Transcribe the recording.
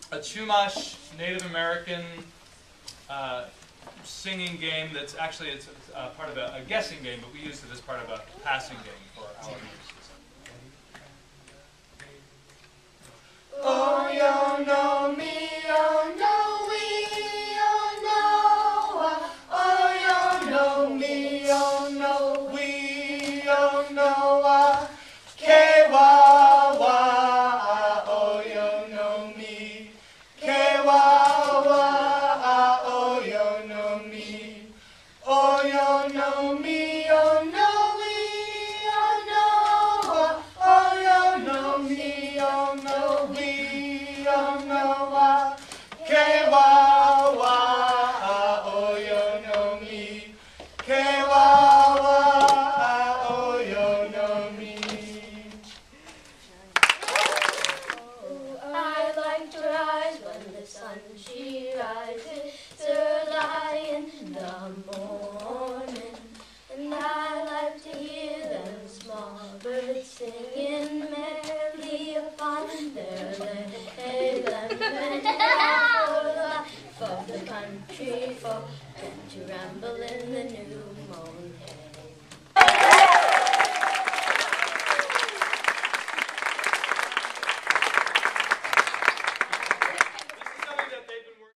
a Chumash Native American singing game that's actually it's part of a guessing game, but we use it as part of a passing game for our use. Oh, yo, no, me, oh, no, we, oh, no. Oh, yo, no, me, oh, no, we, oh, no. Ke-wa, wa, oh, yo, no, me. Ke-wa, wa, oh, yo, no, me. Oh, yo, no, me, oh, no, we, oh, no. Oh, yo, no, me, oh, no, we, oh, no. Ke-wa, wa, oh, yo, no, me. Ke-wa, wa, oh, yo, no, me. I like to rise when the sun she rises early in the morning, and I like to hear them small birds singing merrily upon their hay lemon for the life of the country folk, and to ramble in the new moon.